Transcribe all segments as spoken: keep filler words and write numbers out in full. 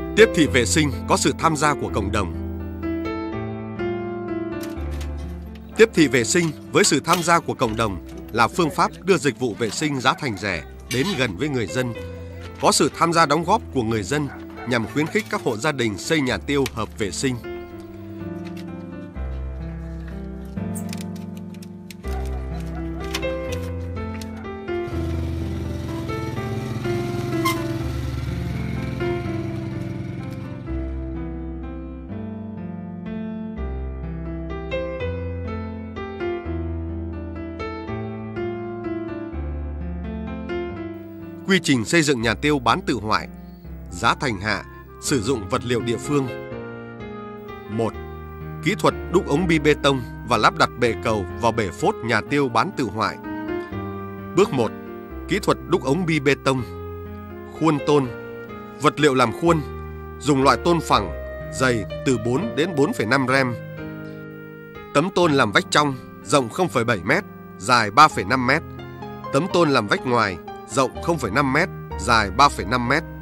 Tiếp thị vệ sinh có sự tham gia của cộng đồng. Tiếp thị vệ sinh với sự tham gia của cộng đồng là phương pháp đưa dịch vụ vệ sinh giá thành rẻ đến gần với người dân. Có sự tham gia đóng góp của người dân nhằm khuyến khích các hộ gia đình xây nhà tiêu hợp vệ sinh. Quy trình xây dựng nhà tiêu bán tự hoại. Giá thành hạ, sử dụng vật liệu địa phương. một. Kỹ thuật đúc ống bi bê tông và lắp đặt bệ cầu vào bể phốt nhà tiêu bán tự hoại. Bước một. Kỹ thuật đúc ống bi bê tông. Khuôn tôn. Vật liệu làm khuôn, dùng loại tôn phẳng, dày từ bốn đến bốn phẩy năm rem. Tấm tôn làm vách trong, rộng không phẩy bảy mét, dài ba phẩy năm mét. Tấm tôn làm vách ngoài, rộng không phẩy năm mét, dài ba phẩy năm mét.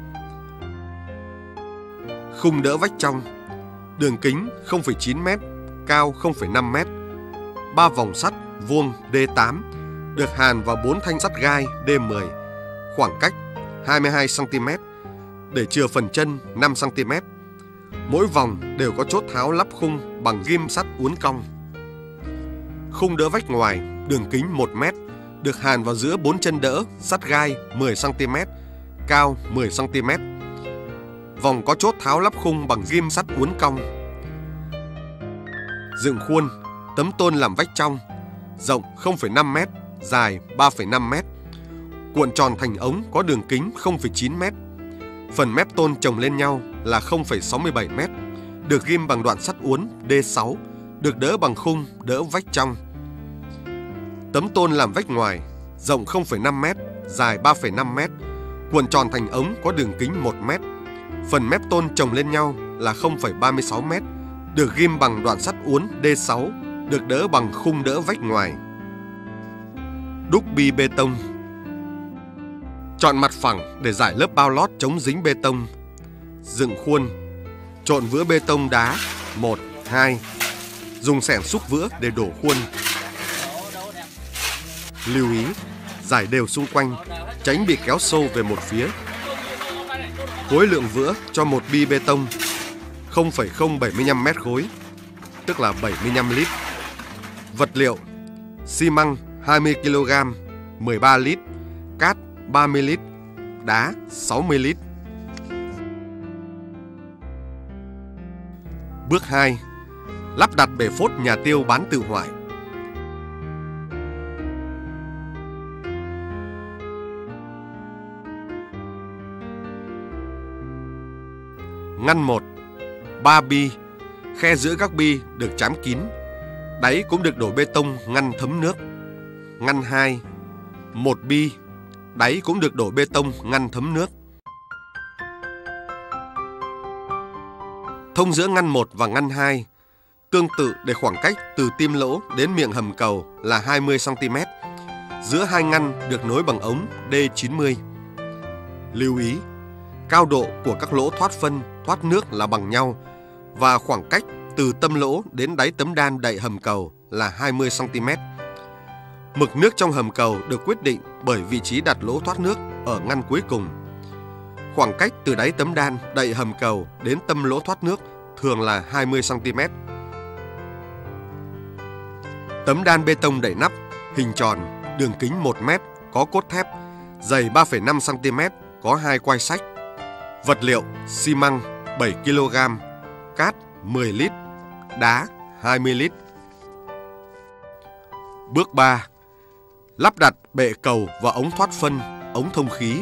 Khung đỡ vách trong, đường kính không phẩy chín mét, cao không phẩy năm mét. ba vòng sắt vuông D tám được hàn vào bốn thanh sắt gai D mười, khoảng cách hai mươi hai xăng ti mét, để chừa phần chân năm xăng ti mét. Mỗi vòng đều có chốt tháo lắp khung bằng ghim sắt uốn cong. Khung đỡ vách ngoài, đường kính một mét, được hàn vào giữa bốn chân đỡ sắt gai mười xăng ti mét, cao mười xăng ti mét. Vòng có chốt tháo lắp khung bằng ghim sắt uốn cong. Dựng khuôn, tấm tôn làm vách trong, rộng không phẩy năm mét, dài ba phẩy năm mét. Cuộn tròn thành ống có đường kính không phẩy chín mét. Phần mép tôn chồng lên nhau là không phẩy sáu mươi bảy mét, được ghim bằng đoạn sắt uốn D sáu, được đỡ bằng khung đỡ vách trong. Tấm tôn làm vách ngoài, rộng không phẩy năm mét, dài ba phẩy năm mét, cuộn tròn thành ống có đường kính một mét. Phần mép tôn chồng lên nhau là không phẩy ba mươi sáu mét, được ghim bằng đoạn sắt uốn D sáu, được đỡ bằng khung đỡ vách ngoài. Đúc bi bê tông. Chọn mặt phẳng để rải lớp bao lót chống dính bê tông. Dựng khuôn. Trộn vữa bê tông đá một, hai. Dùng xẻng xúc vữa để đổ khuôn. Lưu ý, rải đều xung quanh, tránh bị kéo sâu về một phía. Khối lượng vữa cho một bi bê tông không phẩy không bảy mươi lăm mét khối, tức là bảy mươi lăm lít. Vật liệu: xi măng hai mươi ki lô gam, mười ba lít, cát ba mươi lít, đá sáu mươi lít. Bước hai. Lắp đặt bể phốt nhà tiêu bán tự hoại. Ngăn một. ba bi. Khe giữa các bi được trám kín. Đáy cũng được đổ bê tông ngăn thấm nước. Ngăn hai. một bi. Đáy cũng được đổ bê tông ngăn thấm nước. Thông giữa ngăn một và ngăn hai. Tương tự để khoảng cách từ tim lỗ đến miệng hầm cầu là hai mươi xăng ti mét. Giữa hai ngăn được nối bằng ống D chín mươi. Lưu ý, cao độ của các lỗ thoát phân, thoát nước là bằng nhau và khoảng cách từ tâm lỗ đến đáy tấm đan đậy hầm cầu là hai mươi xăng ti mét. Mực nước trong hầm cầu được quyết định bởi vị trí đặt lỗ thoát nước ở ngăn cuối cùng. Khoảng cách từ đáy tấm đan đậy hầm cầu đến tâm lỗ thoát nước thường là hai mươi xăng ti mét. Tấm đan bê tông đậy nắp, hình tròn, đường kính một mét, có cốt thép, dày ba phẩy năm xăng ti mét, có hai quai sách. Vật liệu: xi măng bảy ki lô gam, cát mười lít, đá hai mươi lít. Bước ba. Lắp đặt bệ cầu và ống thoát phân, ống thông khí.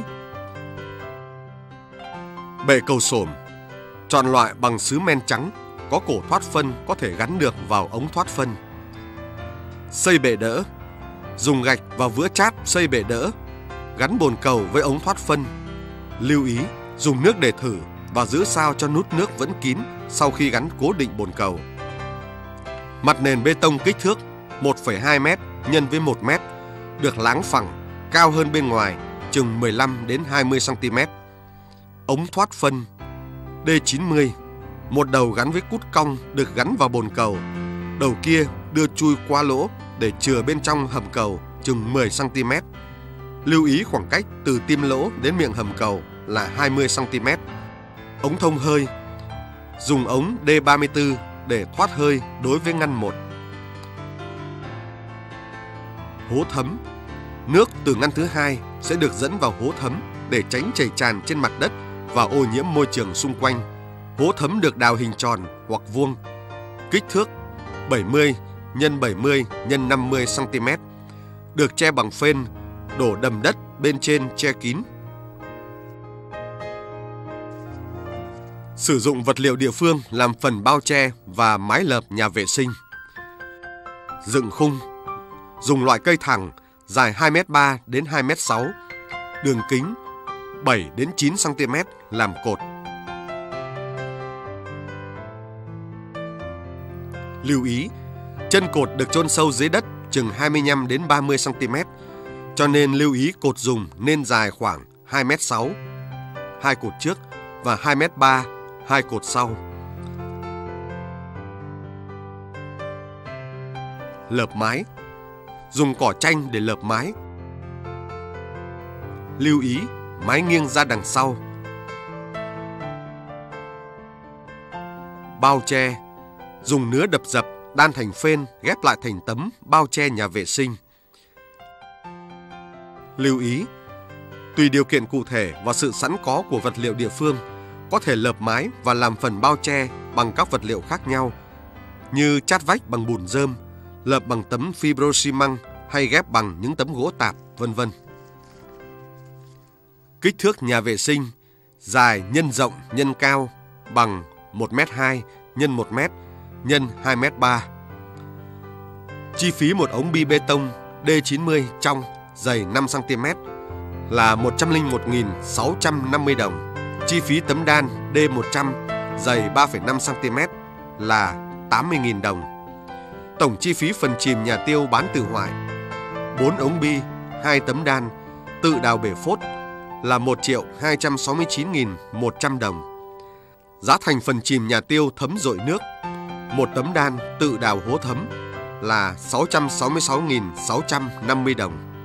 Bệ cầu xổm. Chọn loại bằng sứ men trắng, có cổ thoát phân có thể gắn được vào ống thoát phân. Xây bệ đỡ. Dùng gạch và vữa chát xây bệ đỡ, gắn bồn cầu với ống thoát phân. Lưu ý, dùng nước để thử và giữ sao cho nút nước vẫn kín sau khi gắn cố định bồn cầu. Mặt nền bê tông kích thước một phẩy hai mét nhân với một mét, được láng phẳng, cao hơn bên ngoài chừng mười lăm đến hai mươi xăng ti mét. Ống thoát phân D chín mươi, một đầu gắn với cút cong được gắn vào bồn cầu. Đầu kia đưa chui qua lỗ để chừa bên trong hầm cầu chừng mười xăng ti mét. Lưu ý khoảng cách từ tim lỗ đến miệng hầm cầu là hai mươi xăng ti mét. Ống thông hơi, dùng ống D ba mươi tư để thoát hơi đối với ngăn một. Hố thấm, nước từ ngăn thứ hai sẽ được dẫn vào hố thấm để tránh chảy tràn trên mặt đất và ô nhiễm môi trường xung quanh. Hố thấm được đào hình tròn hoặc vuông, kích thước bảy mươi nhân bảy mươi nhân năm mươi xăng ti mét, được che bằng phên, đổ đầm đất bên trên che kín. Sử dụng vật liệu địa phương làm phần bao che và mái lợp nhà vệ sinh. Dựng khung, dùng loại cây thẳng dài hai mét ba đến hai mét sáu, đường kính bảy đến chín xăng ti mét làm cột. Lưu ý, chân cột được chôn sâu dưới đất chừng hai mươi lăm đến ba mươi xăng ti mét, cho nên lưu ý cột dùng nên dài khoảng hai mét sáu, hai cột trước và hai mét ba, hai cột sau. Lợp mái, dùng cỏ tranh để lợp mái. Lưu ý, mái nghiêng ra đằng sau. Bao che, dùng nứa đập dập đan thành phên ghép lại thành tấm bao che nhà vệ sinh. Lưu ý, tùy điều kiện cụ thể và sự sẵn có của vật liệu địa phương, có thể lợp mái và làm phần bao che bằng các vật liệu khác nhau, như chát vách bằng bùn rơm, lợp bằng tấm fibro xi măng hay ghép bằng những tấm gỗ tạp, vân vân. Kích thước nhà vệ sinh, dài nhân rộng nhân cao bằng một mét hai nhân một mét nhân hai mét ba. Chi phí một ống bi bê tông D chín mươi trong dày năm xăng ti mét là một trăm lẻ một nghìn sáu trăm năm mươi đồng. Chi phí tấm đan D một trăm dày ba phẩy năm xăng ti mét là tám mươi nghìn đồng. Tổng chi phí phần chìm nhà tiêu bán từ ngoại, bốn ống bi, hai tấm đan, tự đào bể phốt là một triệu hai trăm sáu mươi chín nghìn một trăm đồng. Giá thành phần chìm nhà tiêu thấm dội nước, một tấm đan tự đào hố thấm là sáu trăm sáu mươi sáu nghìn sáu trăm năm mươi đồng.